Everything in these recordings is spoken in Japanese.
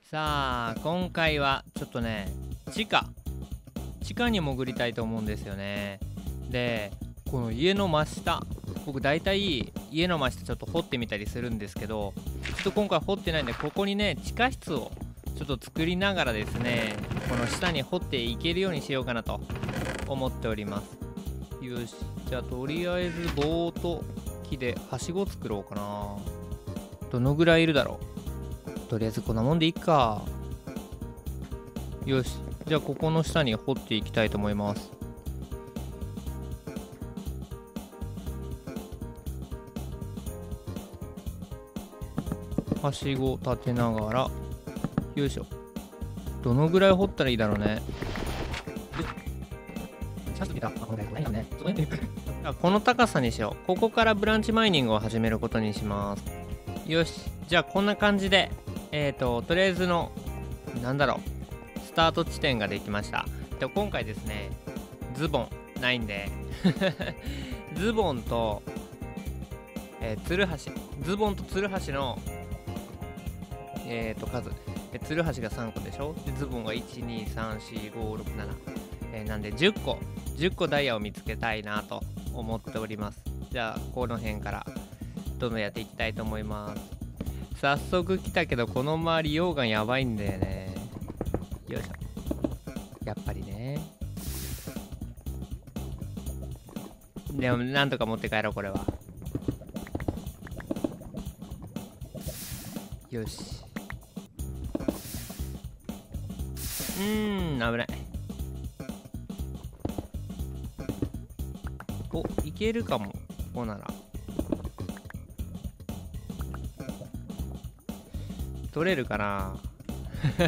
さあ今回はちょっとね地下に潜りたいと思うんですよね。でこの家の真下、僕大体家の真下ちょっと掘ってみたりするんですけど、ちょっと今回掘ってないんで、ここにね地下室をちょっと作りながらですね、この下に掘っていけるようにしようかなと思っております。よし、じゃあとりあえず棒と木ではしご作ろうかな。どのぐらいいるだろう。とりあえずこんなもんでいいか。よし、じゃあここの下に掘っていきたいと思います。はしご立てながら、よいしょ。どのぐらい掘ったらいいだろうね。この高さにしよう。ここからブランチマイニングを始めることにします。よし、じゃあこんな感じでとりあえずのスタート地点ができました。で今回ですね、ズボンないんでズボンと、ツルハシ、ズボンとツルハシの数、ツルハシが3個でしょ。でズボンが1234567、なんで10個ダイヤを見つけたいなと思っております。じゃあこの辺からどんどんやっていきたいと思います。早速来たけど、この周り溶岩やばいんだよね。よいしょ。やっぱりね。でもなんとか持って帰ろう、これは。よし。危ない。お、いけるかも。ここなら取れるかなちょ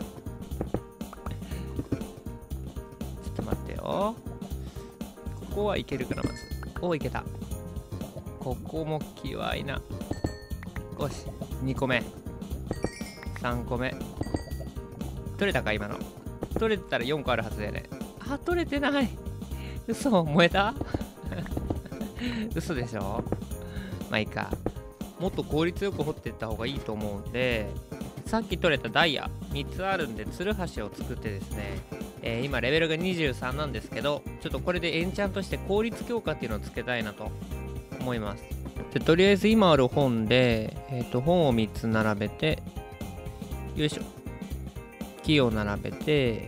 っと待ってよ。ここはいけるかな。まずお、いけた。ここもきわいな。よし、2個目3個目取れたか。今の取れてたら4個あるはずだよね。あ、取れてない。嘘、燃えた嘘でしょ。まあいいか。もっと効率よく掘っていった方がいいと思うんで、さっき取れたダイヤ3つあるんで、ツルハシを作ってですね、今レベルが23なんですけど、ちょっとこれでエンチャントして効率強化っていうのをつけたいなと思います。でとりあえず今ある本で、本を3つ並べて、よいしょ、木を並べて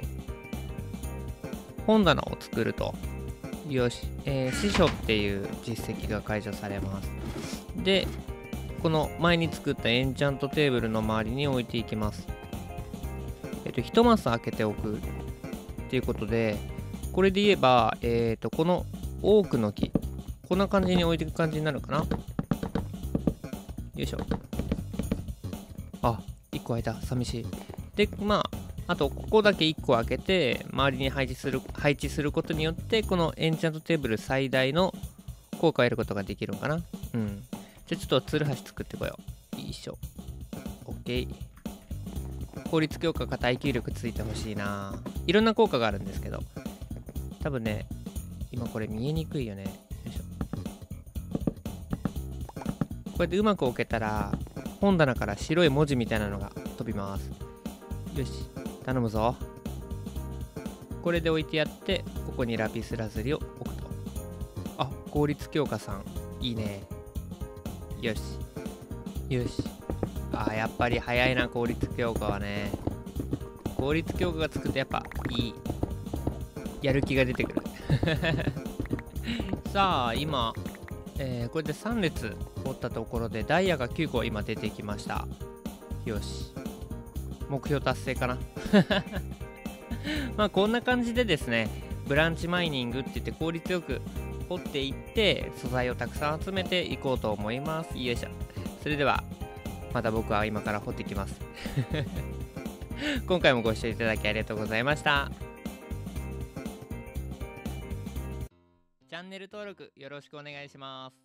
本棚を作ると。よし、司書っていう実績が解除されます。でこの前に作ったエンチャントテーブルの周りに置いていきます。1マス開けておくっていうことで、これで言えば、この多くの木、こんな感じに置いていく感じになるかな。よいしょ。あ、1個開いた。寂しい。で、まあ、あとここだけ1個開けて、周りに配置することによって、このエンチャントテーブル最大の効果を得ることができるのかな。じゃあちょっとツルハシ作ってこよう。よいしょ。OK。効率強化か耐久力ついてほしいな。いろんな効果があるんですけど、多分ね、今これ見えにくいよね。よいしょ。こうやってうまく置けたら、本棚から白い文字みたいなのが飛びます。よし、頼むぞ。これで置いてやって、ここにラピスラズリを置くと。あ、効率強化さんいいね。よしよし。あ、やっぱり早いな、効率強化はね。効率強化がつくとやっぱいい、やる気が出てくるさあ今、これで3列掘ったところでダイヤが9個今出てきました。よし、目標達成かなまあこんな感じでですね、ブランチマイニングって言って効率よく掘っていって素材をたくさん集めていこうと思います。よいしょ。それではまた僕は今から掘ってきます今回もご視聴いただきありがとうございました。チャンネル登録よろしくお願いします。